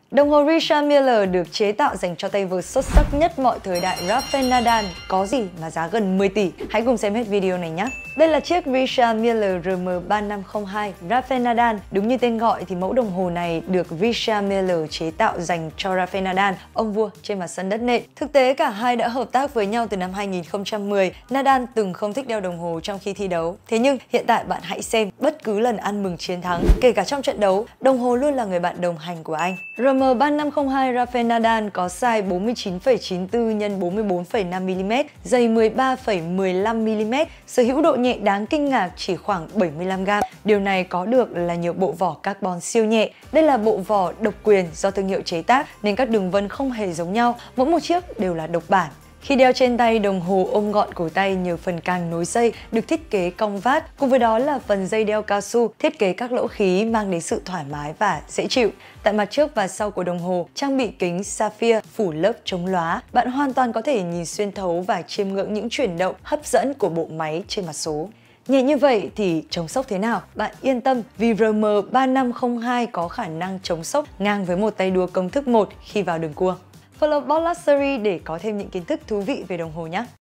Đồng hồ Richard Mille được chế tạo dành cho tay vợt xuất sắc nhất mọi thời đại Rafael Nadal. Có gì mà giá gần 10 tỷ? Hãy cùng xem hết video này nhé! Đây là chiếc Richard Mille RM3502 Rafael Nadal. Đúng như tên gọi thì mẫu đồng hồ này được Richard Mille chế tạo dành cho Rafael Nadal, ông vua trên mặt sân đất nện. Thực tế cả hai đã hợp tác với nhau từ năm 2010. Nadal từng không thích đeo đồng hồ trong khi thi đấu. Thế nhưng hiện tại bạn hãy xem, bất cứ lần ăn mừng chiến thắng, kể cả trong trận đấu, đồng hồ luôn là người bạn đồng hành của anh. RM3502 Rafael Nadal có size 49,94 x 44,5mm, dày 13,15mm, sở hữu độ nhẹ đáng kinh ngạc chỉ khoảng 75g. Điều này có được là nhờ bộ vỏ carbon siêu nhẹ. Đây là bộ vỏ độc quyền do thương hiệu chế tác nên các đường vân không hề giống nhau, mỗi một chiếc đều là độc bản. Khi đeo trên tay, đồng hồ ôm gọn cổ tay nhờ phần càng nối dây được thiết kế cong vát, cùng với đó là phần dây đeo cao su thiết kế các lỗ khí mang đến sự thoải mái và dễ chịu. Tại mặt trước và sau của đồng hồ trang bị kính sapphire phủ lớp chống lóa, bạn hoàn toàn có thể nhìn xuyên thấu và chiêm ngưỡng những chuyển động hấp dẫn của bộ máy trên mặt số. Nhẹ như vậy thì chống sốc thế nào? Bạn yên tâm vì RM3502 có khả năng chống sốc ngang với một tay đua công thức 1 khi vào đường cua. Follow Boss Luxury để có thêm những kiến thức thú vị về đồng hồ nhé!